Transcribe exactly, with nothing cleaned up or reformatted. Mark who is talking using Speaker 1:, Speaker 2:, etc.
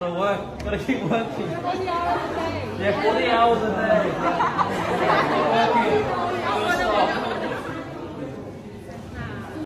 Speaker 1: Gotta work. Gotta keep working.
Speaker 2: forty hours a day.
Speaker 1: Yeah, forty hours a day.